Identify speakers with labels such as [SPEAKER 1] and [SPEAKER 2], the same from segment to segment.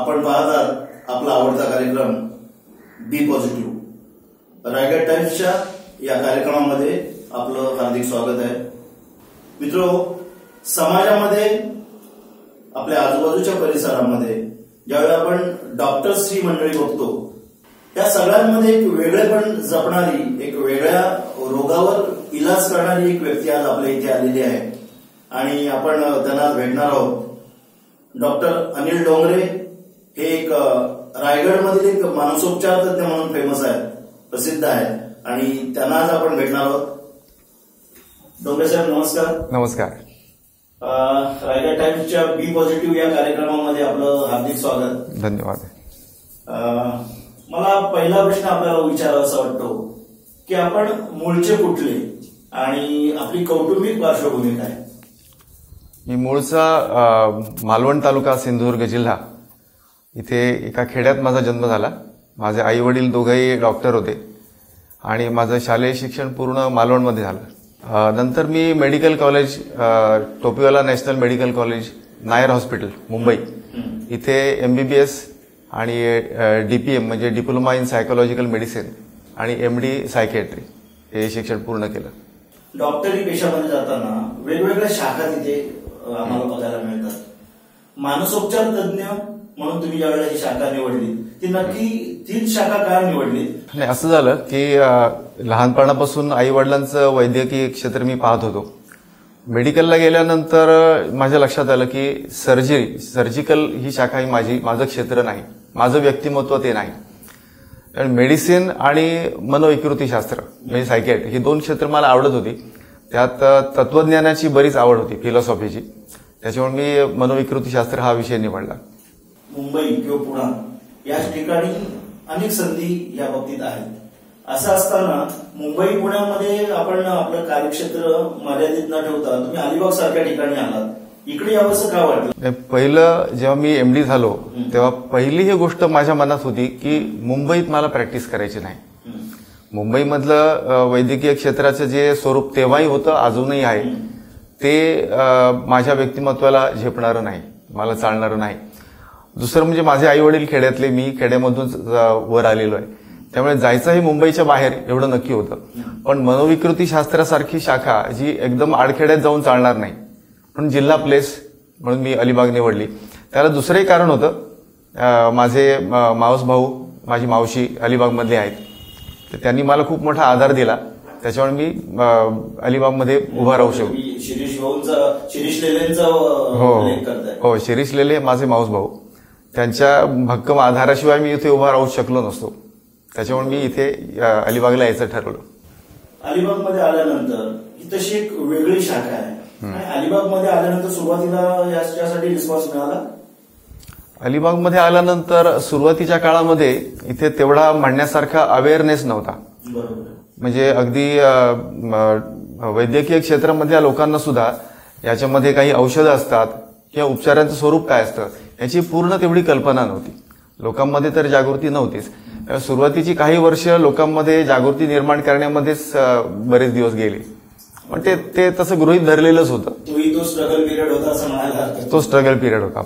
[SPEAKER 1] आपण पाहत आहात आपला आवडता कार्यक्रम बी पॉझिटिव्ह. रायगड टाइम्सच्या या कार्यक्रमामध्ये आपलं हार्दिक स्वागत आहे. मित्रो, समाजामध्ये आपल्या आजूबाजूच्या परिसरामध्ये ज्यावेळी आपण डॉक्टर्स ही मंडळी बघतो, त्या सगळ्यांमध्ये एक वेगळेपण जपणारी, एक वेगळ्या रोगावर इलाज करणारी एक व्यक्ती आज आपल्या इथे आलेली आहे आणि आपण त्यांना भेटणार आहोत. डॉक्टर अनिल डोंगरे हे एक रायगडमधील एक मानसोपचार तज्ञ म्हणून फेमस आहेत, प्रसिद्ध आहेत आणि त्यांना आज आपण भेटणार आहोत. डोंगरे साहेब नमस्कार.
[SPEAKER 2] नमस्कार.
[SPEAKER 1] रायगड टाइम्सच्या बी पॉझिटिव्ह या कार्यक्रमामध्ये आपलं हार्दिक स्वागत.
[SPEAKER 2] धन्यवाद.
[SPEAKER 1] मला पहिला प्रश्न आपल्याला विचारावासा वाटतो की आपण मूळचे कुठले आणि आपली कौटुंबिक पार्श्वभूमी काय?
[SPEAKER 2] मी मूळचा मालवण तालुका सिंधुदुर्ग जिल्हा. इथे एका खेड्यात माझा जन्म झाला. माझे आई वडील दोघेही डॉक्टर होते आणि माझं शालेय शिक्षण पूर्ण मालवणमध्ये झालं. नंतर मी medical college, Topiwala national medical college, Nair hospital Mumbai इथे MBBS आणि DPM म्हणजे डिप्लोमा इन सायकोलॉजिकल मेडिसिन आणि MD सायकॅट्री हे शिक्षण पूर्ण केलं.
[SPEAKER 1] डॉक्टरी पेशामध्ये जाताना वेगवेगळ्या शाखा तिथे आम्हाला बघायला मिळतात. मानसोपचार तज्ञ म्हणून तुम्ही ज्यावेळेला ही शाखा निवडली, ती नक्की तीच शाखा का निवडली?
[SPEAKER 2] नाही, असं झालं की लहानपणापासून आई वडिलांचं वैद्यकीय क्षेत्र मी पाहत होतो. मेडिकलला गेल्यानंतर माझ्या लक्षात आलं की सर्जिकल ही शाखा ही माझं क्षेत्र नाही, माझं व्यक्तिमत्व ते नाही. कारण मेडिसिन आणि मनोविकृतीशास्त्र म्हणजे सायकॅट्री ही दोन क्षेत्र मला आवडत होती. त्यात तत्वज्ञानाची बरीच आवड होती, फिलॉसॉफीची. त्याच्यामुळे मी मनोविकृतीशास्त्र हा विषय निवडला.
[SPEAKER 1] मुंबई किंवा पुणा या ठिकाणी अनेक संधी या बाबतीत आहेत. असं असताना मुंबई पुण्यामध्ये आपण आपलं कार्यक्षेत्र मर्यादित न ठेवता तुम्ही अलिबाग सारख्या ठिकाणी आलात. इकडे यावंसं का वाटलं?
[SPEAKER 2] पहिलं जेव्हा मी MD झालो तेव्हा पहिली ही गोष्ट माझ्या मनात होती की मुंबईत मला प्रॅक्टिस करायची नाही. मुंबईमधलं वैद्यकीय क्षेत्राचं जे स्वरूप तेव्हाही होतं, अजूनही आहे, ते माझ्या व्यक्तिमत्वाला झेपणारं नाही, मला चालणारं नाही. दुसरं म्हणजे माझे आई वडील खेड्यातले, मी खेड्यामधून वर आलेलो आहे. त्यामुळे जायचंही मुंबईच्या बाहेर एवढं नक्की होतं. पण मनोविकृती शास्त्रासारखी शाखा जी एकदम आडखेड्यात जाऊन चालणार नाही, म्हणून जिल्हा प्लेस म्हणून मी अलिबाग निवडली. त्याला दुसरंही कारण होतं. माझे मावस भाऊ, माझी मावशी अलिबागमधले आहेत, तर त्यांनी मला खूप मोठा आधार दिला. त्याच्यामुळे मी अलिबागमध्ये उभा राहू शकतो. हो, शिरीष लेले माझे मावस भाऊ, त्यांच्या भक्कम आधाराशिवाय मी इथे उभा राहू शकलो नसतो. त्याच्यामुळे मी इथे अलिबागला यायचं ठरवलं.
[SPEAKER 1] अलिबागमध्ये आल्यानंतर ही तशी एक वेगळी शाखा आहे. अलिबागमध्ये आल्यानंतर सुरुवातीला यासाठी रिस्पॉन्स मिळाला?
[SPEAKER 2] अलिबागमध्ये आल्यानंतर सुरुवातीच्या काळामध्ये इथे तेवढा म्हणण्यासारखा अवेअरनेस नव्हता. म्हणजे अगदी वैद्यकीय क्षेत्रामधल्या लोकांना सुद्धा याच्यामध्ये काही औषधं असतात किंवा उपचारांचं स्वरूप काय असतं याची पूर्ण तेवढी कल्पना नव्हती. लोकांमध्ये तर जागृती नव्हतीच. सुरुवातीची काही वर्ष लोकांमध्ये जागृती निर्माण करण्यामध्येच बरेच दिवस गेले. पण ते तसं गृहीत धरलेलंच होतं.
[SPEAKER 1] तो स्ट्रगल पिरियड होता असं म्हणायला?
[SPEAKER 2] तो स्ट्रगल पिरियड होता.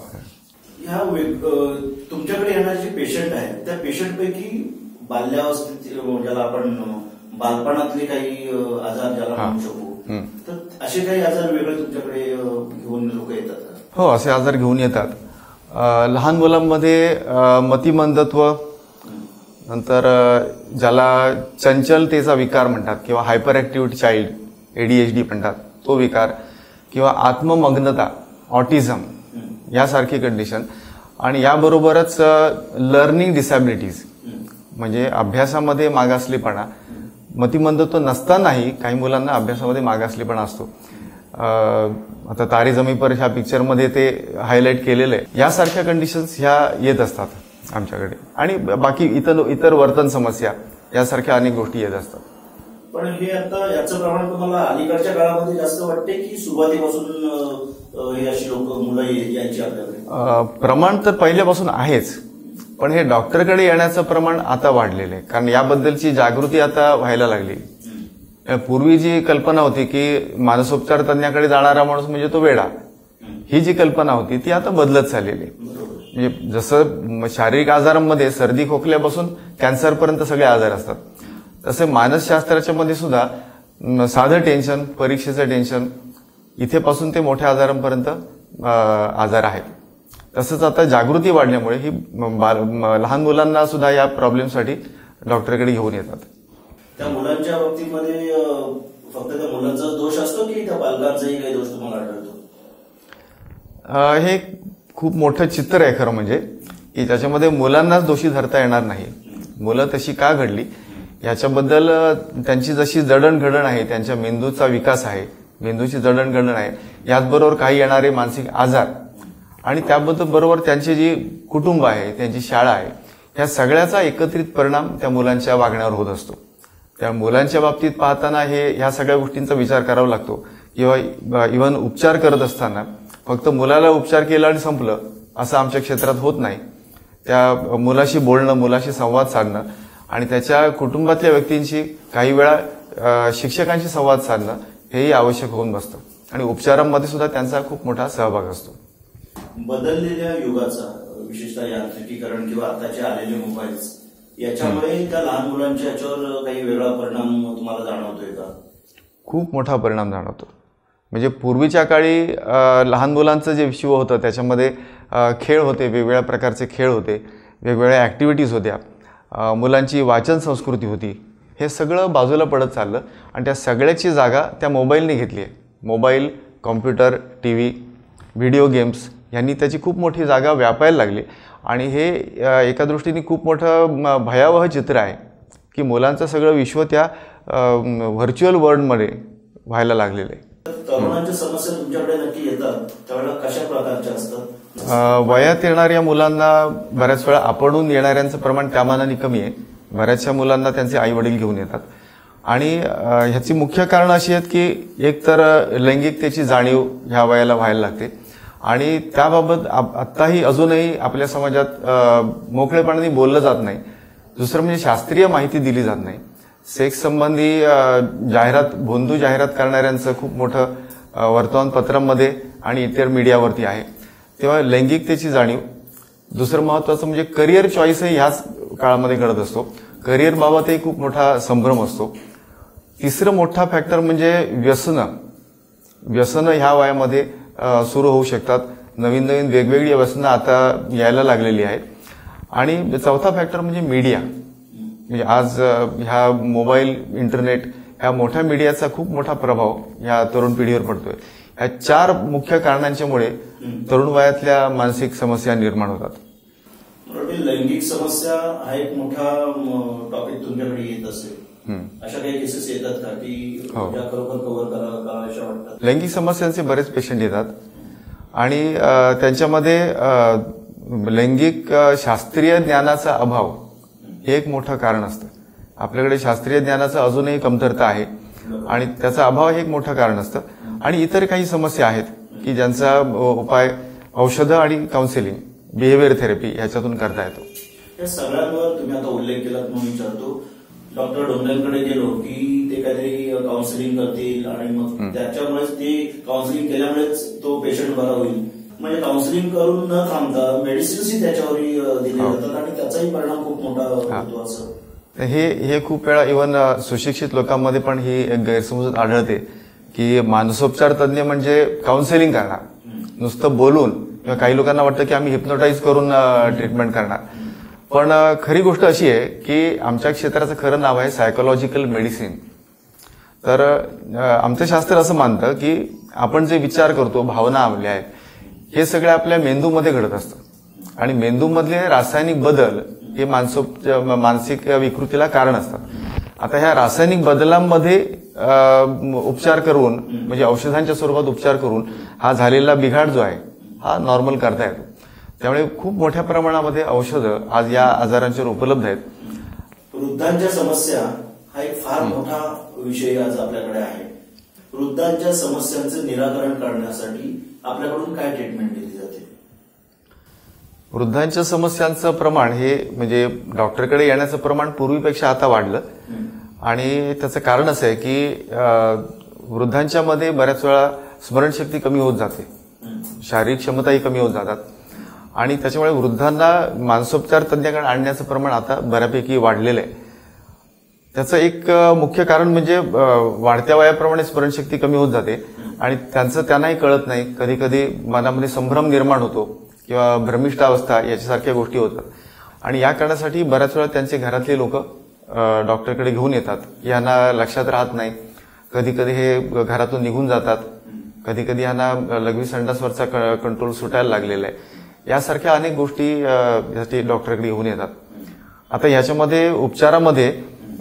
[SPEAKER 1] तुमच्याकडे येणारे जे पेशंट आहेत त्या पेशंटपैकी बाल्यावस्थेत ज्याला आपण बालपणातले काही आजार ज्याला म्हणू शकू, तर असे काही आजार वेगळे तुमच्याकडे घेऊन लोक येतात?
[SPEAKER 2] हो, असे आजार घेऊन येतात. लहान मुलांमध्ये मतिमंदत्व, नंतर ज्याला चंचलतेचा विकार म्हणतात किंवा हायपर ऍक्टिव्ह चाइल्ड ADHD म्हणतात, तो विकार, किंवा आत्ममग्नता, ऑटिझम यासारखी कंडिशन. आणि याबरोबरच लर्निंग डिसॅबिलिटीज म्हणजे अभ्यासामध्ये मागासलेपणा. मतिमंदत्व नसतानाही काही मुलांना अभ्यासामध्ये मागासलेपणा असतो. आता तारे जमी पर ह्या पिक्चरमध्ये ते हायलाईट केलेलं आहे. यासारख्या कंडिशन्स ह्या येत असतात आमच्याकडे. आणि बाकी इतर वर्तन समस्या यासारख्या अनेक गोष्टी येत असतात.
[SPEAKER 1] पण हे आता याचं प्रमाण तुम्हाला अलीकडच्या काळामध्ये जास्त वाटते की सुरुवातीपासून हे अशी लोक मुलं यायची आपल्याकडे?
[SPEAKER 2] प्रमाण तर पहिल्यापासून आहेच, पण हे डॉक्टरकडे येण्याचं प्रमाण आता वाढलेलं आहे. कारण याबद्दलची जागृती आता व्हायला लागली. पूर्वी जी कल्पना होती की मानसोपचार तज्ञाकडे जाणारा माणूस म्हणजे तो वेडा, ही जी कल्पना होती ती आता बदलत चाललेली आहे. म्हणजे जसं शारीरिक आजारांमध्ये सर्दी खोकल्यापासून कॅन्सरपर्यंत सगळे आजार असतात, तसे मानसशास्त्राच्या मध्ये सुद्धा साधं टेन्शन, परीक्षेचं टेन्शन, इथेपासून ते मोठ्या आजारांपर्यंत आजार आहेत. तसंच आता जागृती वाढल्यामुळे ही लहान मुलांना सुद्धा या प्रॉब्लेमसाठी डॉक्टरकडे घेऊन येतात.
[SPEAKER 1] त्या मुलांच्या बाबतीमध्ये फक्त त्या मुलांचा दोष असतो की त्या पालकांचाही काही दोष तुम्हाला आढळतो?
[SPEAKER 2] हे खूप मोठं चित्र आहे खरं म्हणजे, की त्याच्यामध्ये मुलांनाच दोषी धरता येणार नाही. मुलं तशी का घडली याच्याबद्दल त्यांची जशी जडणघडण आहे, त्यांच्या मेंदूचा विकास आहे, मेंदूची जडणघडण आहे, याचबरोबर काही येणारे मानसिक आजार आणि त्याबद्दल बरोबर त्यांची जी कुटुंब आहे, त्यांची शाळा आहे, या सगळ्याचा एकत्रित परिणाम त्या मुलांच्या वागण्यावर होत असतो. त्या मुलांच्या बाबतीत पाहताना ह्या सगळ्या गोष्टींचा विचार करावा लागतो. किंवा इव्हन उपचार करत असताना फक्त मुलाला उपचार केला आणि संपलं असं आमच्या क्षेत्रात होत नाही. त्या मुलाशी बोलणं, मुलाशी संवाद साधणं आणि त्याच्या कुटुंबातल्या व्यक्तींशी काही वेळा शिक्षकांशी संवाद साधणं हेही आवश्यक होऊन बसतं आणि उपचारांमध्ये सुद्धा त्यांचा खूप मोठा सहभाग असतो.
[SPEAKER 1] बदललेल्या युगाचा, विशेषतः यांत्रिकीकरण किंवा आताचे आलेले मोबाईल्स, याच्यामुळे त्या लहान मुलांच्या याच्यावर काही वेगळा परिणाम तुम्हाला जाणवतोय का? खूप
[SPEAKER 2] मोठा परिणाम जाणवतो. म्हणजे पूर्वीच्या काळी लहान मुलांचं जे विश्व होतं त्याच्यामध्ये खेळ होते, वेगवेगळ्या प्रकारचे खेळ होते, वेगवेगळ्या ॲक्टिव्हिटीज होत्या, मुलांची वाचन संस्कृती होती. हे सगळं बाजूला पडत चाललं आणि त्या सगळ्याची जागा त्या मोबाईलने घेतली आहे. Mobile, computer, TV, video games यांनी त्याची खूप मोठी जागा व्यापायला लागली आणि हे एका दृष्टीने खूप मोठं भयावह चित्र आहे की मुलांचं सगळं विश्व त्या व्हर्च्युअल वर्ल्डमध्ये व्हायला लागलेलं आहे.
[SPEAKER 1] तरुणांच्या समस्या तुमच्याकडे नक्की येतात त्यावेळेला कशा प्रकारच्या असतात?
[SPEAKER 2] वयात येणाऱ्या मुलांना बऱ्याच वेळा आपणून येणाऱ्यांचं प्रमाण त्या मानाने कमी आहे. बऱ्याचशा मुलांना त्यांचे आई वडील घेऊन येतात आणि ह्याची मुख्य कारणं अशी आहेत की एक तर लैंगिकतेची जाणीव ह्या वयाला व्हायला लागते आणि त्याबाबत आत्ताही अजूनही आपल्या समाजात मोकळेपणाने बोललं जात नाही. दुसरं म्हणजे शास्त्रीय माहिती दिली जात नाही. सेक्स संबंधी जाहिरात, भोंदू जाहिरात करणाऱ्यांचं खूप मोठं वर्तमानपत्रांमध्ये आणि इतर मीडियावरती आहे. तेव्हा लैंगिकतेची जाणीव. दुसरं महत्वाचं म्हणजे करिअर चॉईसही ह्याच काळामध्ये घडत असतो. करिअर बाबतही खूप मोठा संभ्रम असतो. तिसरं मोठा फॅक्टर म्हणजे व्यसनं ह्या वयामध्ये सुरू होऊ शकतात. नवीन नवीन वेगवेगळी व्यसनं आता यायला लागलेली आहेत. आणि चौथा फॅक्टर म्हणजे मीडिया. म्हणजे आज ह्या मोबाईल, इंटरनेट ह्या मोठ्या मीडियाचा खूप मोठा प्रभाव ह्या तरुण पिढीवर पडतोय. ह्या 4 मुख्य कारणांच्यामुळे तरुण वयातल्या मानसिक समस्या निर्माण होतात.
[SPEAKER 1] लैंगिक समस्या हा एक मोठा टॉपिक तुमच्याकडे येत असेल. अशा काही केसेस येतात का की खरोखर कव्हर कराव्याशा वाटतात?
[SPEAKER 2] लैंगिक समस्यांचे बरेच पेशंट येतात आणि त्यांच्यामध्ये लैंगिक शास्त्रीय ज्ञानाचा अभाव हे एक मोठं कारण असतं. आपल्याकडे शास्त्रीय ज्ञानाचं अजूनही कमतरता आहे आणि त्याचा अभाव हे एक मोठं कारण असतं. आणि इतर काही समस्या आहेत की ज्यांचा उपाय औषधं आणि काउन्सिलिंग, बिहेवियर थेरपी ह्याच्यातून करता येतो.
[SPEAKER 1] या सगळ्यांवर तुम्ही आता उल्लेख केला म्हणून विचारतो, डॉक्टर डोंगरेंकडे गेलो की ते काहीतरी काउन्सिलिंग करतील आणि मग त्याच्यामुळेच ते काउन्सिलिंग केल्यामुळेच तो पेशंट बरा होईल. म्हणजे काउन्सिलिंग करून न थांबता मेडिसिन्सही त्याच्यावरही दिले जातात आणि त्याचाही परिणाम खूप मोठा होतो असं.
[SPEAKER 2] हे खूप वेळा इव्हन सुशिक्षित लोकांमध्ये पण ही एक गैरसमज आढळते की मानसोपचार तज्ज्ञ म्हणजे काउन्सिलिंग करणार, नुसतं बोलून. किंवा काही लोकांना वाटतं की आम्ही हिप्नोटाईज करून ट्रीटमेंट करणार. पण खरी गोष्ट अशी आहे की आमच्या क्षेत्राचं खरं नाव आहे सायकोलॉजिकल मेडिसिन. तर आमचं शास्त्र असं मानतं की आपण जे विचार करतो, भावना आपल्या आहेत, हे सगळं आपल्या मेंदूमध्ये घडत असतं आणि मेंदूमधले रासायनिक बदल हे मानसिक विकृतीला कारण असतात. आता ह्या रासायनिक बदलांमध्ये उपचार करून, म्हणजे औषधांच्या स्वरूपात उपचार करून हा झालेला बिघाड जो आहे हा नॉर्मल करता येतो. त्यामुळे खूप मोठ्या प्रमाणामध्ये औषधं आज या आजारांच्यावर उपलब्ध आहेत.
[SPEAKER 1] वृद्धांच्या समस्या हा एक फार मोठा विषय आज आपल्याकडे आहे. वृद्धांच्या समस्यांचं निराकरण करण्यासाठी आपल्याकडून काय ट्रीटमेंट दिली जाते?
[SPEAKER 2] वृद्धांच्या समस्यांचं प्रमाण हे म्हणजे डॉक्टरकडे येण्याचं प्रमाण पूर्वीपेक्षा आता वाढलं आणि त्याचं कारण असं आहे की वृद्धांच्या मध्ये बऱ्याच वेळा स्मरणशक्ती कमी होत जाते, शारीरिक क्षमताही कमी होत जातात आणि त्याच्यामुळे वृद्धांना मानसोपचार तज्ञाकडे आणण्याचं प्रमाण आता बऱ्यापैकी वाढलेलं आहे. त्याचं एक मुख्य कारण म्हणजे वाढत्या वयाप्रमाणे स्मरणशक्ती कमी होत जाते आणि त्यांनाही कळत नाही. कधी कधी मनामध्ये संभ्रम निर्माण होतो किंवा भ्रमिष्ठ अवस्था याच्यासारख्या गोष्टी होतात आणि या कारणासाठी बऱ्याच वेळा त्यांचे घरातले लोक डॉक्टरकडे घेऊन येतात. यांना लक्षात राहत नाही, कधी कधी हे घरातून निघून जातात, कधी कधी यांना लघवी संडासवरचा कंट्रोल सुटायला लागलेला आहे. यासारख्या अनेक गोष्टी यासाठी डॉक्टरकडे घेऊन येतात. आता याच्यामध्ये उपचारामध्ये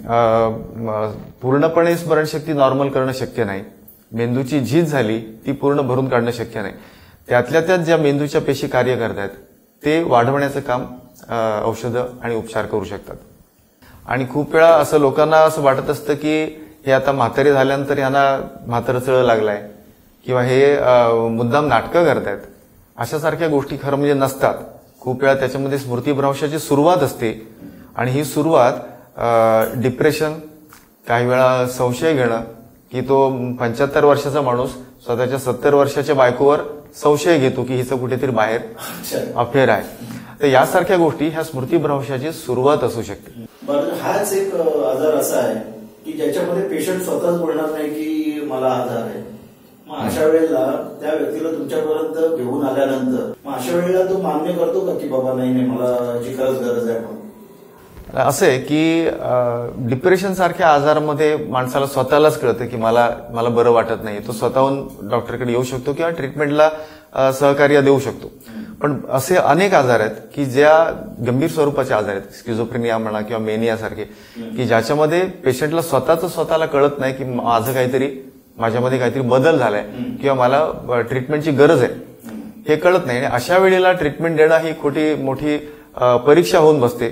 [SPEAKER 2] पूर्णपणे स्मरणशक्ती नॉर्मल करणं शक्य नाही. मेंदूची झीज झाली ती पूर्ण भरून काढणं शक्य नाही. त्यातल्या त्यात ज्या मेंदूच्या पेशी कार्य करतात ते वाढवण्याचं काम औषधं आणि उपचार करू शकतात. आणि खूप वेळा असं लोकांना असं वाटत असतं की हे आता म्हातारे झाल्यानंतर यांना म्हातारचळ लागलाय किंवा हे मुद्दाम नाटकं करतायत. अशासारख्या गोष्टी खरं म्हणजे नसतात. खूप वेळा त्याच्यामध्ये स्मृतिभ्रंशाची सुरुवात असते आणि ही सुरुवात डिप्रेशन, काही वेळा संशय घेणं की तो 75 वर्षाचा माणूस स्वतःच्या 70 वर्षाच्या बायकोवर संशय घेतो की हिचं कुठेतरी बाहेर अफेअर आहे. तर यासारख्या गोष्टी ह्या स्मृतिभ्रंशाची सुरुवात असू शकते.
[SPEAKER 1] बरं, हाच एक आजार असा आहे की ज्याच्यामध्ये पेशंट स्वतःच बोलणार नाही की मला आजार आहे. मग अशा वेळेला त्या व्यक्तीला तुमच्यापर्यंत घेऊन आल्यानंतर मग अशा वेळेला तो मान्य करतो का की बाबा नाही मला जी खरंच गरज आहे म्हणून?
[SPEAKER 2] असं आहे की डिप्रेशन सारख्या आजारामध्ये माणसाला स्वतःलाच कळतं की मला बरं वाटत नाही. तो स्वतःहून डॉक्टरकडे येऊ शकतो किंवा ट्रीटमेंटला सहकार्य देऊ शकतो. पण असे अनेक आजार आहेत की ज्या गंभीर स्वरूपाचे आजार आहेत, स्किझोफ्रेनिया म्हणा किंवा मेनिया सारखे, की ज्याच्यामध्ये पेशंटला स्वतःला कळत नाही की माझ्यामध्ये काहीतरी बदल झालाय किंवा मला ट्रीटमेंटची गरज आहे, हे कळत नाही. आणि अशा वेळेला ट्रीटमेंट देणं ही मोठी परीक्षा होऊन बसते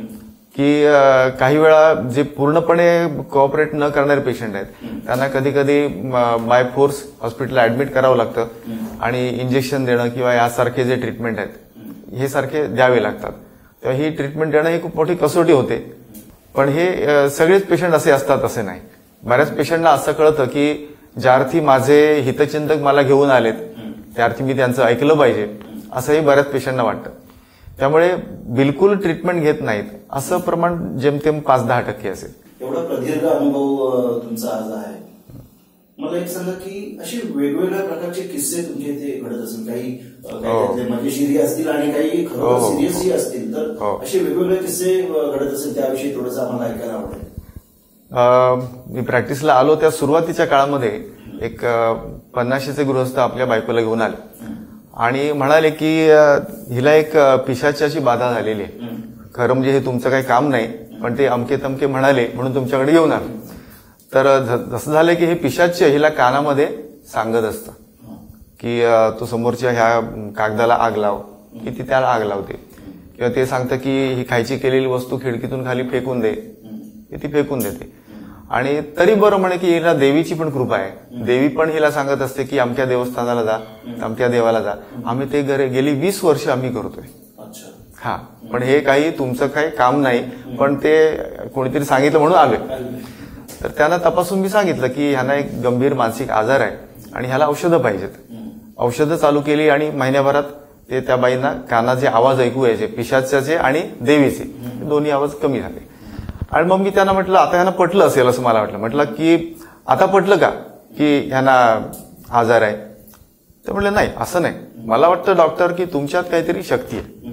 [SPEAKER 2] की काही वेळा जे पूर्णपणे कोऑपरेट न करणारे पेशंट आहेत त्यांना कधी कधी बाय फोर्स हॉस्पिटलला ऍडमिट करावं लागतं आणि इंजेक्शन देणं किंवा यासारखे जे ट्रीटमेंट आहेत हे सारखे द्यावे लागतात. तेव्हा ही ट्रीटमेंट देणं ही खूप मोठी कसोटी होते. पण हे सगळेच पेशंट असे असतात असे नाही. बऱ्याच पेशंटला असं कळतं की ज्या अर्थी माझे हितचिंतक मला घेऊन आलेत त्या अर्थी मी त्यांचं ऐकलं पाहिजे, असंही बऱ्याच पेशंटना वाटतं. त्यामुळे बिलकुल ट्रीटमेंट घेत नाहीत असं प्रमाण जेमतेम 5-10% असेल.
[SPEAKER 1] एवढा प्रदीर्घ अनुभव तुमचा आज आहे. मला एक सांगा की असे वेगवेगळ्या प्रकारचे किस्से तुमच्या इथे घडत असेल, काही मजेशीरही असतील आणि काही खरं सिरियसही असतील, तर असे वेगवेगळे किस्से घडत असेल त्याविषयी थोडंसं आम्हाला ऐकायला आवडेल.
[SPEAKER 2] मी प्रॅक्टिसला आलो त्या सुरुवातीच्या काळामध्ये एक 50चे गृहस्थ आपल्या बायकोला घेऊन आले आणि म्हणाले की हिला एक पिशाच्याची बाधा झालेली आहे. खरं म्हणजे हे तुमचं काही काम नाही, पण ते अमके तमके म्हणाले म्हणून तुमच्याकडे घेऊन आले. तर जसं झालं की हे पिशाच्य हिला कानामध्ये सांगत असतं की तू समोरच्या ह्या कागदाला आग लाव, की ती त्याला आग लावते. किंवा ते सांगतं की ही खायची केलेली वस्तू खिडकीतून खाली फेकून दे, ती फेकून देते. आणि तरी बरं म्हणे की हिला देवीची पण कृपा आहे. देवी पण हिला सांगत असते की अमक्या देवस्थानाला जा, अमक्या देवाला जा. आम्ही ते गेली 20 वर्ष आम्ही करतोय. हा, पण हे काही तुमचं काही काम नाही, पण ते कोणीतरी सांगितलं म्हणून आलोय. तर त्यांना तपासून मी सांगितलं की ह्यांना एक गंभीर मानसिक आजार आहे आणि ह्याला औषधं पाहिजेत. औषधं चालू केली आणि महिन्याभरात ते त्या बाईंना कानाचे आवाज ऐकू यायचे, पिशाच्याचे आणि देवीचे, दोन्ही आवाज कमी झाले. आणि मग मी त्यांना म्हटलं आता ह्यांना पटलं असेल असं मला वाटलं. म्हटलं की आता पटलं का की ह्यांना आजार आहे? तर म्हटलं नाही, असं नाही. मला वाटतं डॉक्टर की तुमच्यात काहीतरी शक्ती आहे,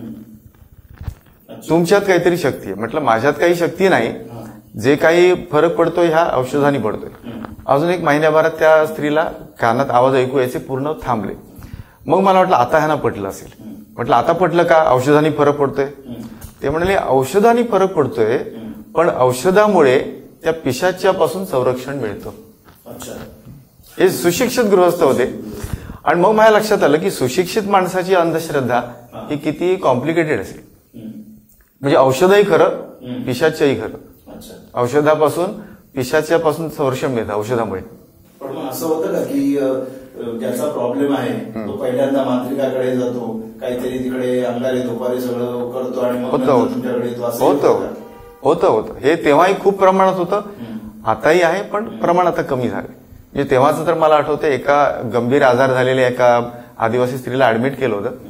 [SPEAKER 2] तुमच्यात काहीतरी शक्ती आहे. म्हटलं माझ्यात काही शक्ती नाही, जे काही फरक पडतोय ह्या औषधांनी पडतोय. अजून एक महिन्याभरात त्या स्त्रीला कानात आवाज ऐकू यायचे पूर्ण थांबले. मग मला वाटलं आता ह्यांना पटलं असेल. म्हटलं आता पटलं का औषधांनी फरक पडतोय? ते म्हणाले औषधांनी फरक पडतोय, पण औषधामुळे त्या पिशाच्यापासून संरक्षण मिळतं. हे सुशिक्षित गृहस्थ होते. आणि मग माझ्या लक्षात आलं की सुशिक्षित माणसाची अंधश्रद्धा ही किती कॉम्प्लिकेटेड असेल. म्हणजे औषधही खरं, पिशाचंही खरं. औषधापासून पिशाच्यापासून संरक्षण मिळतं औषधामुळे.
[SPEAKER 1] पण मग असं होतं का की ज्याचा प्रॉब्लेम आहे तो पहिल्यांदा मांत्रिकाकडे जातो, काहीतरी तिकडे अंगारे दुपारी सगळं करतो आणि मग तुमच्याकडे येतो?
[SPEAKER 2] होतं. हे तेव्हाही खूप प्रमाणात होतं, आताही आहे, पण प्रमाण आता कमी झालं. म्हणजे तेव्हाच तर मला आठवतं एका गंभीर आजार झालेल्या एका आदिवासी स्त्रीला ऍडमिट केलं होतं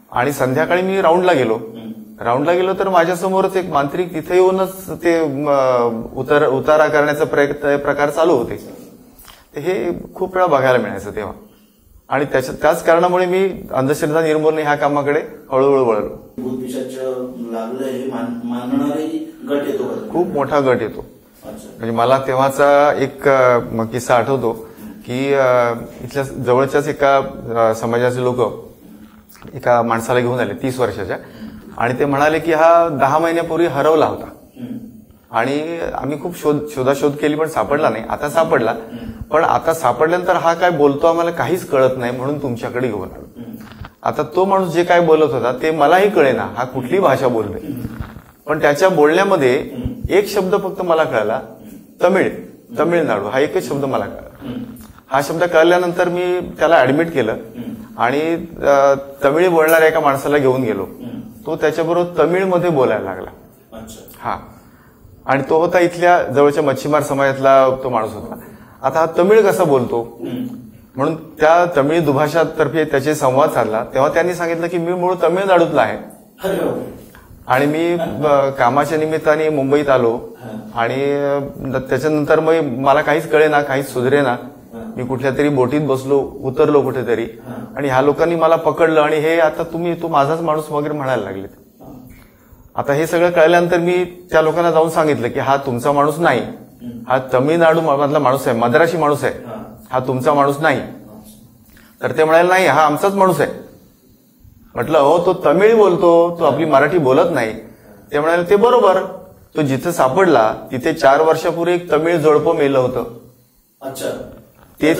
[SPEAKER 2] आणि संध्याकाळी मी राऊंडला गेलो तर माझ्यासमोरच एक मांत्रिक तिथे येऊनच ते उतारा करण्याचा प्रकार चालू होते. हे खूप वेळा बघायला मिळायचं तेव्हा. आणि त्याच कारणामुळे मी अंधश्रद्धा निर्मूलन ह्या कामाकडे हळूहळू वळलो.
[SPEAKER 1] भूतपिशाच लागलं हे मानणारे गट येतो,
[SPEAKER 2] खूप मोठा गट येतो. म्हणजे मला तेव्हाचा एक किस्सा आठवतो की इथल्या जवळच्याच एका समाजाचे लोक एका माणसाला घेऊन आले 30 वर्षाच्या, आणि ते म्हणाले की हा 10 महिन्यापूर्वी हरवला होता आणि आम्ही खूप शोधाशोध केली पण सापडला नाही. आता सापडला, पण आता सापडल्यानंतर हा काय बोलतो आम्हाला काहीच कळत नाही म्हणून तुमच्याकडे घेऊन आलो. आता तो माणूस जे काय बोलत होता ते मलाही कळेना, हा कुठली भाषा बोलतोय, पण त्याच्या बोलण्यामध्ये एक शब्द फक्त मला कळला, तमिळनाडू हा एकच शब्द मला कळला. हा शब्द कळल्यानंतर मी त्याला ऍडमिट केलं आणि तमिळ बोलणाऱ्या एका माणसाला घेऊन गेलो. तो त्याच्याबरोबर तमिळमध्ये बोलायला लागला. हा, आणि तो होता इथल्या जवळच्या मच्छीमार समाजातला तो माणूस होता. आता हा तमिळ कसा बोलतो म्हणून त्या तमिळ दुभाषातर्फे त्याचे संवाद साधला. तेव्हा त्यांनी सांगितलं की मी मूळ तमिळनाडूतला आहे आणि मी कामाच्या निमित्ताने मुंबईत आलो आणि त्याच्यानंतर मग मला काहीच कळेना, काहीच सुधरेना. मी कुठल्या तरी बोटीत बसलो, उतरलो कुठेतरी, आणि ह्या लोकांनी मला पकडलं आणि हे आता तू माझाच माणूस वगैरे म्हणायला लागले. आता हे सगळं कळल्यानंतर मी त्या लोकांना जाऊन सांगितलं की हा तुमचा माणूस नाही, हा तमिळनाडू मधला माणूस आहे, मद्रासी माणूस आहे, हा तुमचा माणूस नाही. तर ते म्हणाले नाही, हा आमचाच माणूस आहे. म्हटलं हो, तो तमिळ बोलतो, तो आपली मराठी बोलत नाही. ते म्हणाले ते बरोबर, तो जिथे सापडला तिथे 4 वर्षापूर्वी एक तमिळ जोडपं मेलं होतं.
[SPEAKER 1] अच्छा,
[SPEAKER 2] ते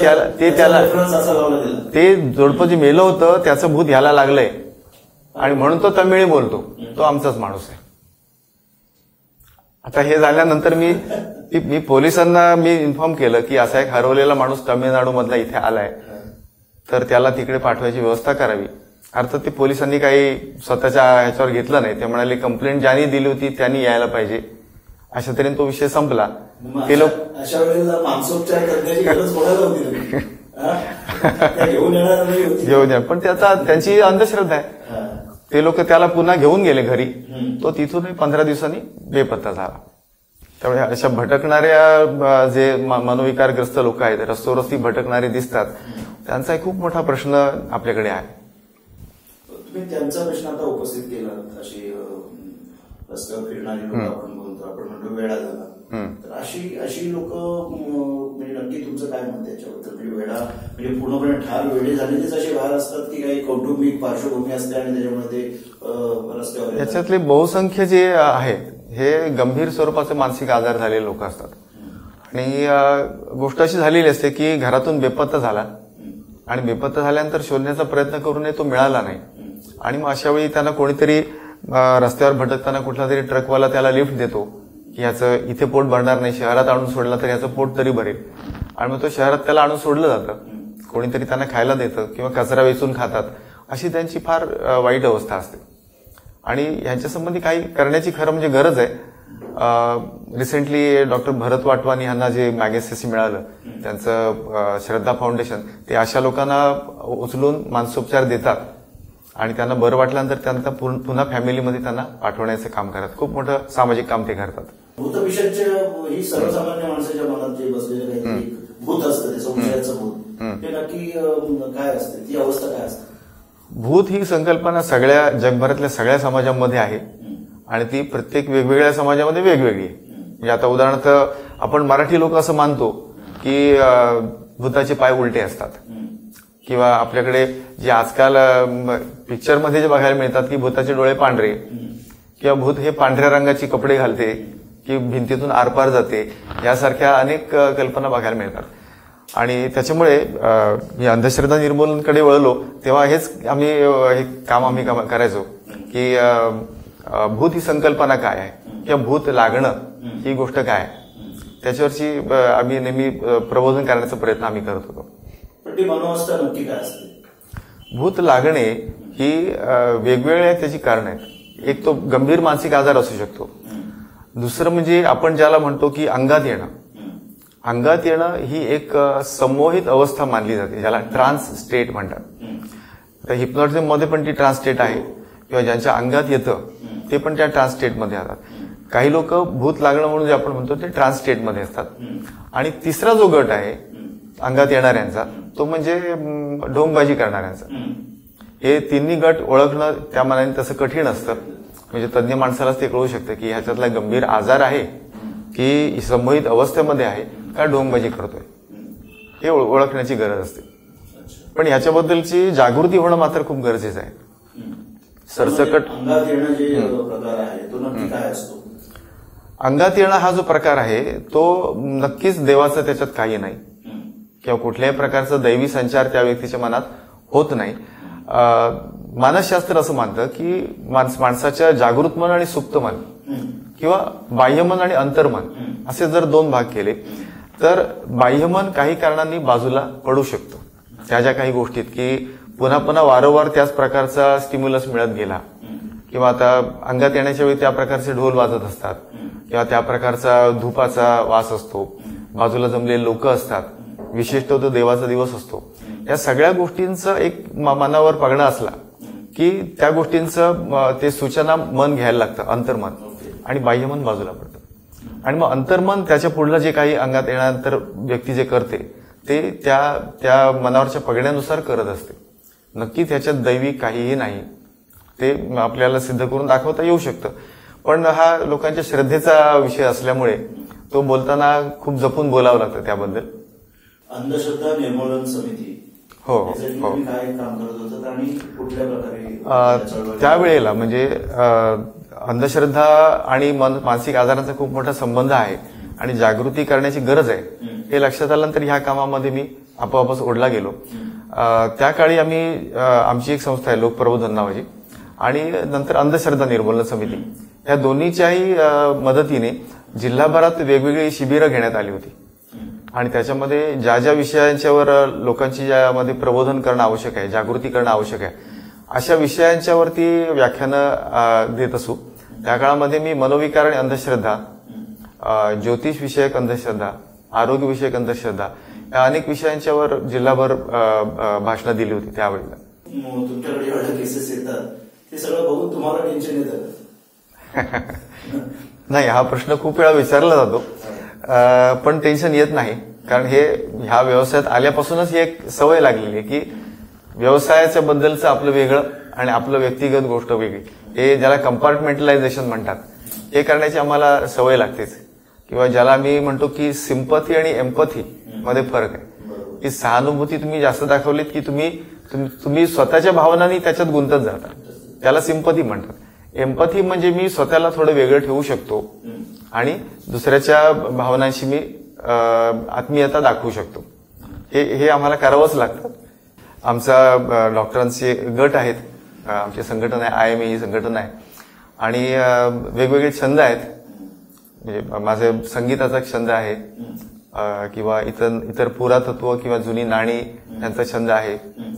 [SPEAKER 2] जोडपं जे मेलं होतं त्याचं भूत ह्याला लागलंय आणि म्हणून तो तमिळ बोलतो, तो आमचाच माणूस आहे. आता हे झाल्यानंतर मी पोलिसांना इन्फॉर्म केलं की असा एक हरवलेला माणूस तमिळनाडू मधला इथे आलाय, तर त्याला तिकडे पाठवायची व्यवस्था करावी. अर्थात ते पोलिसांनी काही स्वतःच्या ह्याच्यावर घेतलं नाही. ते म्हणाले कंप्लेंट ज्यांनी दिली होती त्यांनी यायला पाहिजे. अशा तऱ्हेने तो विषय संपला. ते लोक
[SPEAKER 1] अशा वेळेला मानसोपचार करण्याची गरज कोणाला होती?
[SPEAKER 2] घेऊन या, पण त्यांची अंधश्रद्धा आहे. ते लोक त्याला पुन्हा घेऊन गेले घरी. तो तिथूनही 15 दिवसांनी बेपत्ता झाला. त्यामुळे अशा भटकणाऱ्या जे मनोविकारग्रस्त लोक आहेत, रस्त्यावरती भटकणारे दिसतात, त्यांचा एक खूप मोठा प्रश्न आपल्याकडे आहे.
[SPEAKER 1] तुम्ही त्यांचा प्रश्न आता उपस्थित केला. अशी रस्त्यावर फिरणारी लोक आपण म्हणतो वेडा झाला, तर अशी लोक म्हणजे नक्की तुमचं काय मत त्याच्याबद्दल? म्हणजे वेडा म्हणजे पूर्णपणे ठार वेडे झालेलेच असे बाहेर असतात की काही कौटुंबिक पार्श्वभूमी असते आणि त्याच्यामध्ये रस्त्यावर?
[SPEAKER 2] याच्यातले बहुसंख्य जे आहेत हे गंभीर स्वरूपाचे मानसिक आजार झालेले लोक असतात. आणि गोष्ट अशी झालेली असते की घरातून बेपत्ता झाला आणि बेपत्ता झाल्यानंतर शोधण्याचा प्रयत्न करूनही तो मिळाला नाही, आणि मग अशा वेळी त्यांना कोणीतरी रस्त्यावर भटकताना कुठला तरी ट्रकवाला त्याला लिफ्ट देतो की ह्याचं इथे पोट भरणार नाही, शहरात आणून सोडला तर ह्याचं पोट तरी भरेल. आणि मग तो शहरात त्याला आणून सोडलं जातं. कोणीतरी त्यांना खायला देतं किंवा कचरा वेचून खातात. अशी त्यांची फार वाईट अवस्था असते. आणि ह्यांच्या संबंधी काही करण्याची खरं म्हणजे गरज आहे. रिसेंटली डॉक्टर भरत वाटवानी यांना जे मॅगेसेसी मिळालं, त्यांचं श्रद्धा फाउंडेशन, ते अशा लोकांना उचलून मानसोपचार देतात आणि त्यांना बरं वाटल्यानंतर त्यांना पुन्हा फॅमिलीमध्ये त्यांना पाठवण्याचं काम करतात. खूप मोठं सामाजिक काम ते करतात.
[SPEAKER 1] भूतविषयक ही सर्वसामान्य माणसाच्या मनात जे बसलेलं काहीतरी भूत असतं, ते संशयाचं भूत, ते नक्की काय असते, ती अवस्था काय असते?
[SPEAKER 2] भूत ही संकल्पना सगळ्या जगभरातल्या सगळ्या समाजांमध्ये आहे आणि ती प्रत्येक वेगवेगळ्या समाजामध्ये वेगवेगळी आहे. म्हणजे आता उदाहरणार्थ आपण मराठी लोक असं मानतो की भूताचे पाय उलटे असतात, किंवा आपल्याकडे जे आजकाल पिक्चरमध्ये जे बघायला मिळतात की भूताचे डोळे पांढरे, किंवा भूत हे पांढऱ्या रंगाचे कपडे घालते की भिंतीतून आरपार जाते, यासारख्या अनेक कल्पना बघायला मिळतात. आणि त्याच्यामुळे मी अंधश्रद्धा निर्मूलनाकडे वळलो तेव्हा हेच हे काम आम्ही करायचो की भूत ही संकल्पना काय आहे किंवा भूत लागणं ही गोष्ट काय आहे, त्याच्यावरची आम्ही नेहमी प्रबोधन करण्याचा प्रयत्न आम्ही करत होतो.
[SPEAKER 1] मनोवस्था नक्की काय असते?
[SPEAKER 2] भूत लागणे ही वेगवेगळ्या त्याची कारण आहेत. एक तो गंभीर मानसिक आजार असू शकतो. दुसरं म्हणजे आपण ज्याला म्हणतो की अंगात येणं. अंगात येणं ही एक संमोहित अवस्था मानली जाते, ज्याला ट्रान्स स्टेट म्हणतात. तर हिप्नॉटिझम मध्ये पण ती ट्रान्स स्टेट आहे, किंवा ज्यांच्या अंगात येतं ते पण त्या ट्रान्स स्टेटमध्ये येतात. काही लोक भूत लागणं म्हणून जे आपण म्हणतो ते ट्रान्स स्टेटमध्ये असतात. आणि तिसरा जो गट आहे अंगात येणाऱ्यांचा, तो म्हणजे ढोंगबाजी करणाऱ्यांचा. हे तिन्ही गट ओळखणं त्या मानाने तसं कठीण असतं. म्हणजे तज्ज्ञ माणसालाच ते कळू शकतं की ह्याच्यातला गंभीर आजार आहे की संमोहित अवस्थेमध्ये आहे का ढोंगबाजी करतोय, हे ओळखण्याची गरज असते. पण ह्याच्याबद्दलची जागृती होणं मात्र खूप गरजेचं आहे. सरसकट
[SPEAKER 1] अंगात येणं जे प्रकार आहे तो नक्की काय असतो?
[SPEAKER 2] अंगात येणं हा जो प्रकार आहे तो नक्कीच देवाचं त्याच्यात काही नाही, किंवा कुठल्याही प्रकारचा दैवी संचार त्या व्यक्तीच्या मनात होत नाही. मानसशास्त्र असं मानतं की माणसाच्या जागृत मन आणि सुप्त मन, किंवा बाह्यमन आणि अंतर्मन असे जर दोन भाग केले तर बाह्यमन काही कारणांनी बाजूला पडू शकतं. त्या ज्या काही गोष्टीत की पुन्हा पुन्हा वारंवार त्याच प्रकारचा स्टिम्युलस मिळत गेला, किंवा आता अंगात येण्याच्या वेळी त्या प्रकारचे ढोल वाजत असतात, किंवा त्या प्रकारचा धुपाचा वास असतो, बाजूला जमलेले लोक असतात, विशिष्ट तो देवाचा दिवस असतो. या सगळ्या गोष्टींचं एक मनावर पगडा असला की त्या गोष्टींचं ते सूचना मन घ्यायला लागतं, अंतर्मन, आणि बाह्यमन बाजूला पडतं. आणि मग अंतर्मन त्याच्या पुढलं जे काही अंगात येण्यानंतर व्यक्ती जे करते ते त्या मनावरच्या पगड्यानुसार करत असते. नक्की त्याच्यात दैवी काहीही नाही, ते आपल्याला सिद्ध करून दाखवता येऊ शकतं. पण हा लोकांच्या श्रद्धेचा विषय असल्यामुळे तो बोलताना खूप जपून बोलावं लागतं त्याबद्दल.
[SPEAKER 1] अंधश्रद्धा निर्मूलन समिती,
[SPEAKER 2] हो
[SPEAKER 1] काय काम करत होतात आणि कुठल्या प्रकारे
[SPEAKER 2] त्यावेळेला म्हणजे अंधश्रद्धा आणि मानसिक आजारांचा खूप मोठा संबंध आहे आणि जागृती करण्याची गरज आहे हे लक्षात आल्यानंतर ह्या कामामध्ये मी आपोआपच ओढला गेलो. त्या काळी आमची एक संस्था आहे लोकप्रबोधन नावाची, आणि नंतर अंधश्रद्धा निर्मूलन समिती, या दोन्हीच्याही मदतीने जिल्हाभरात वेगवेगळी शिबिरं घेण्यात आली होती. आणि त्याच्यामध्ये ज्या ज्या विषयांच्यावर लोकांची ज्यामध्ये प्रबोधन करणं आवश्यक आहे, जागृती करणं आवश्यक आहे, अशा विषयांच्यावरती व्याख्यानं देत असू. त्या काळामध्ये मी मनोविकार आणि अंधश्रद्धा, ज्योतिष विषयक अंधश्रद्धा, आरोग्य विषयक अंधश्रद्धा या अनेक विषयांच्यावर जिल्हाभर भाषणं दिली होती त्यावेळेला.
[SPEAKER 1] तुमच्याकडे एवढ्या केसेस येतात ते सगळं बघून तुम्हाला टेन्शन येतं?
[SPEAKER 2] नाही, हा प्रश्न खूप वेळा विचारला जातो, पण टेन्शन येत नाही. कारण ह्या व्यवसायात आल्यापासूनच ही एक सवय लागलेली आहे की व्यवसायाच्या बद्दलचं आपलं वेगळं आणि आपलं व्यक्तिगत गोष्ट वेगळी, हे ज्याला कंपार्टमेंटलायझेशन म्हणतात, हे करण्याची आम्हाला सवय लागतेच. किंवा ज्याला मी म्हणतो की सिम्पथी आणि एम्पथी मध्ये फरक आहे, की सहानुभूती तुम्ही जास्त दाखवलीत की तुम्ही स्वतःच्या भावनांनी त्याच्यात गुंतत जाता, त्याला सिम्पथी म्हणतात. एम्पथी म्हणजे मी स्वतःला थोडं वेगळं ठेवू शकतो आणि दुसऱ्याच्या भावनांशी मी आत्मीयता दाखवू शकतो. हे आम्हाला करावंच लागतं. आमचा डॉक्टरांचे गट आहेत, आमची संघटना आहे, IMA ही संघटना आहे, आणि वेगवेगळे छंद आहेत. म्हणजे माझे संगीताचा छंद आहे, किंवा इतर पुरातत्व किंवा जुनी नाणी यांचा छंद आहे.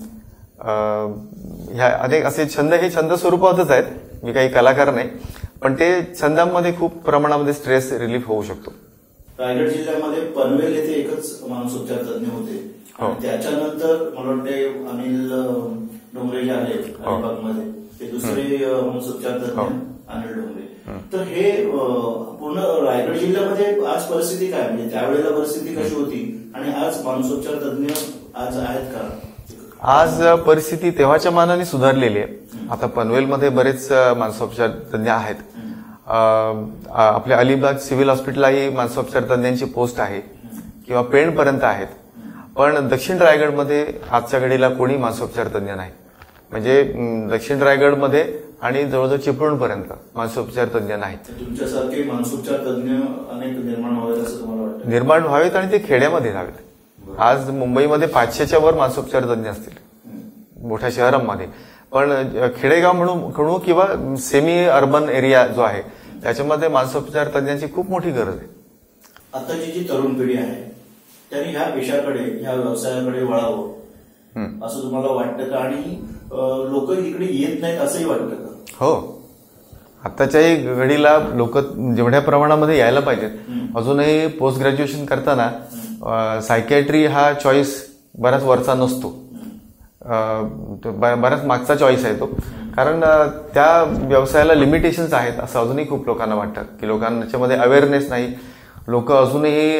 [SPEAKER 2] ह्या अनेक असे छंद, हे छंद स्वरूपातच आहेत, मी काही कलाकार नाही, पण ते छंदांमध्ये खूप प्रमाणामध्ये स्ट्रेस रिलीफ होऊ शकतो.
[SPEAKER 1] रायगड जिल्ह्यामध्ये पनवेल येथे एकच मानसोपचार तज्ञ होते, त्याच्यानंतर मला वाटते अनिल डोंगरे जे आले अलिबागमध्ये, ते दुसरे मानसोपचार तज्ञ अनिल डोंगरे. तर हे पूर्ण रायगड जिल्ह्यामध्ये आज परिस्थिती काय, म्हणजे त्यावेळेला परिस्थिती कशी होती आणि आज मानसोपचार तज्ञ आज आहेत का?
[SPEAKER 2] आज परिस्थिती तेव्हाच्या मानाने सुधारलेली आहे. आता पनवेलमध्ये बरेच मानसोपचार तज्ञ आहेत. आपल्या अलिबाग सिव्हिल हॉस्पिटललाही मानसोपचार तज्ञांची पोस्ट आहे, किंवा पेणपर्यंत आहेत. पण दक्षिण रायगडमध्ये आजच्या घडीला कोणी मानसोपचार तज्ञ नाही. म्हणजे दक्षिण रायगडमध्ये आणि जवळजवळ चिपळूणपर्यंत मानसोपचार तज्ञ नाहीत.
[SPEAKER 1] तुमच्यासारखे मानसोपचार तज्ञ अनेक निर्माण व्हावेत असं तुम्हाला वाटतं?
[SPEAKER 2] निर्माण व्हावेत, आणि ते खेड्यामध्ये राहावेत. आज मुंबईमध्ये 500च्या वर मानसोपचार तज्ञ असतील मोठ्या शहरांमध्ये, पण खेडेगाव म्हणू किंवा सेमी अर्बन एरिया जो आहे त्याच्यामध्ये मानसोपचार तज्ञांची खूप मोठी गरज आहे.
[SPEAKER 1] आताची जी तरुण पिढी आहे त्यांनी ह्या पेशाकडे, ह्या व्यवसायाकडे वळावं असं तुम्हाला वाटतं का? आणि लोक इकडे येत नाहीत असंही वाटतं का?
[SPEAKER 2] हो, आताच्याही घडीला लोक जेवढ्या प्रमाणामध्ये यायला पाहिजेत. अजूनही पोस्ट ग्रॅज्युएशन करताना सायकॅट्री हा चॉईस बराच वरचा नसतो. बऱ्याच मागचा चॉईस आहे तो, कारण त्या व्यवसायाला लिमिटेशन्स आहेत असं अजूनही खूप लोकांना वाटतं की लोकांच्यामध्ये अवेअरनेस नाही. लोक अजूनही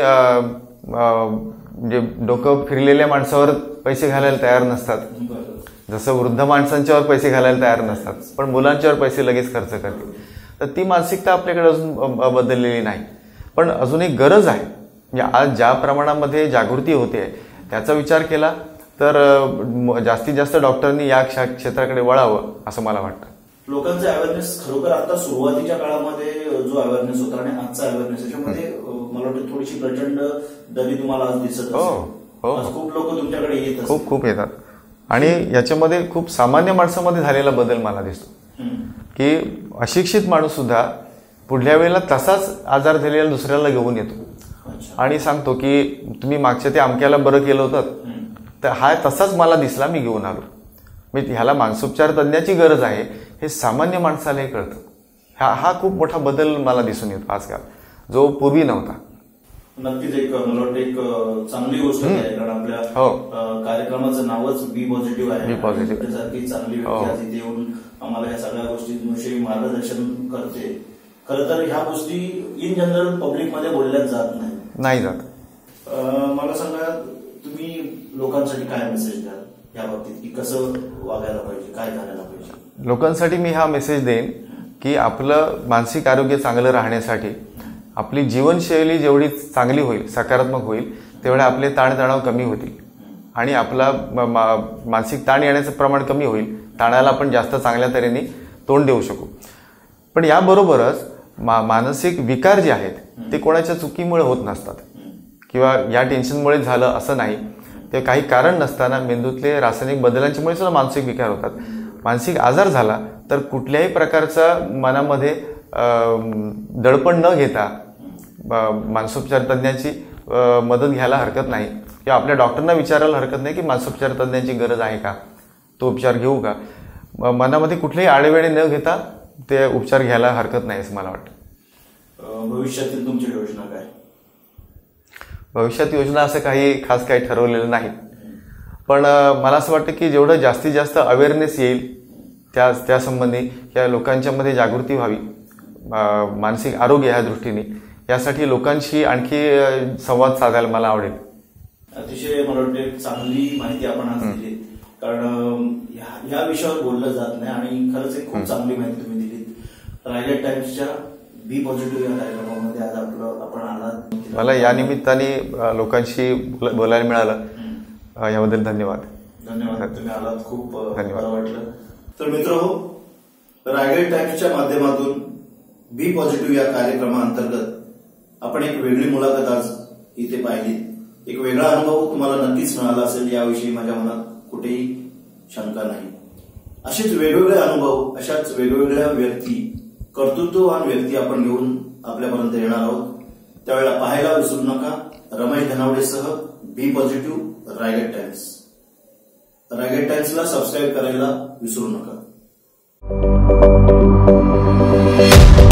[SPEAKER 2] म्हणजे डोकं फिरलेल्या माणसावर पैसे घालायला तयार नसतात, जसं वृद्ध माणसांच्यावर पैसे घालायला तयार नसतात, पण मुलांच्यावर पैसे लगेच खर्च करतील. तर ती मानसिकता आपल्याकडे अजून बदललेली नाही. पण अजून एक गरज आहे, म्हणजे आज ज्या प्रमाणामध्ये जागृती होते त्याचा विचार केला तर जास्तीत जास्त डॉक्टरांनी या क्षेत्राकडे वळावं असं मला वाटतं.
[SPEAKER 1] लोकांचं अवेअरनेस खरोखर आता सुरुवातीच्या काळामध्ये जो अवेअरनेस होता आणि आजचा अवेअरनेस याच्यामध्ये मला वाटतं थोडीशी प्रचंड दरी तुम्हाला आज दिसत असेल. आज खूप लोक तुमच्याकडे येत असतात,
[SPEAKER 2] खूप येतात. आणि याच्यामध्ये खूप सामान्य माणसामध्ये झालेला बदल मला दिसतो की अशिक्षित माणूस सुद्धा पुढल्या वेळेला तसाच आजार झालेला दुसऱ्याला घेऊन येतो आणि सांगतो की तुम्ही मागच्या ते अमक्याला बरं केलं होतं, तर हा तसाच मला दिसला, मी घेऊन आलो. मी ह्याला मानसोपचार तज्ञाची गरज आहे हे सामान्य माणसालाही कळतं. हा खूप मोठा बदल मला दिसून येतो आजकाल, जो पूर्वी नव्हता.
[SPEAKER 1] नक्कीच एक मला वाटतं एक चांगली गोष्ट आहे, कारण आपल्या कार्यक्रमाचं नावच बी पॉझिटिव्ह आहे. त्याच्यासारखी चांगली व्यक्ती आज इथे येऊन आम्हाला या सगळ्या गोष्टींविषयी मार्गदर्शन करते. खरं तर ह्या गोष्टी इन जनरल पब्लिकमध्ये बोलल्याच जात
[SPEAKER 2] नाही जात.
[SPEAKER 1] मला सांगा, तुम्ही लोकांसाठी काय मेसेज द्याल या बाबतीत, की कसं वागायला पाहिजे, काय करायला पाहिजे?
[SPEAKER 2] लोकांसाठी मी हा मेसेज देईन की आपलं मानसिक आरोग्य चांगलं राहण्यासाठी आपली जीवनशैली जेवढी चांगली होईल, सकारात्मक होईल, तेवढे आपले ताणतणाव कमी होतील आणि आपला मानसिक ताण येण्याचं प्रमाण कमी होईल. ताणाला आपण जास्त चांगल्या तऱ्हेने तोंड देऊ शकू. पण याबरोबरच मानसिक विकार जे आहेत ते कोणाच्या चुकीमुळे होत नसतात किंवा या टेन्शनमुळे झालं असं नाही. ते काही कारण नसताना मेंदूतले रासायनिक बदलांच्यामुळे सुद्धा मानसिक विकार होतात. मानसिक आजार झाला तर कुठल्याही प्रकारचा मनामध्ये दडपण न घेता मानसोपचार तज्ञांची मदत घ्यायला हरकत नाही किंवा आपल्या डॉक्टरना विचारायला हरकत नाही की मानसोपचार तज्ञांची गरज आहे का, तो उपचार घेऊ का. मनामध्ये कुठलेही आडेवेळे न घेता ते उपचार घ्यायला हरकत नाही असं मला वाटतं.
[SPEAKER 1] भविष्यातील तुमची योजना काय?
[SPEAKER 2] भविष्यात योजना असं खास काही ठरवलेलं नाही, पण मला असं वाटतं की जेवढं जास्तीत जास्त अवेअरनेस येईल त्या संबंधी या लोकांच्या मध्ये जागृती व्हावी मानसिक आरोग्य या दृष्टीने, यासाठी लोकांशी आणखी संवाद साधायला मला आवडेल.
[SPEAKER 1] अतिशय मला वाटते चांगली माहिती आपण आज दिली, कारण ह्या विषयावर बोललं जात नाही आणि खरंच एक खूप चांगली माहिती तुम्ही दिली. रायगड टाइम्सच्या बी पॉझिटिव्ह या कार्यक्रमामध्ये आज आपण आलात.
[SPEAKER 2] मला या निमित्ताने लोकांशी बोलायला मिळालं, याबद्दल धन्यवाद.
[SPEAKER 1] तुम्ही आलात, खूप
[SPEAKER 2] धन्यवाद
[SPEAKER 1] वाटलं. तर मित्रहो, रायगड टाइम्सच्या माध्यमातून बी पॉझिटिव्ह या कार्यक्रमाअंतर्गत आपण एक वेगळी मुलाखत आज इथे पाहिली. एक वेगळा अनुभव तुम्हाला नक्कीच मिळाला असेल, याविषयी माझ्या मनात कुठेही शंका नाही. असेच वेगवेगळे अनुभव, अशाच वेगवेगळ्या व्यक्ती, कर्तृत्ववान व्यक्ती आपण घेऊन आपल्यापर्यंत येणार आहोत. त्यावेळेला पाहायला विसरू नका. रमेश धनावडेसह B positive Raigad times. Raigad टाइम्सला सबस्क्राईब करायला विसरू नका.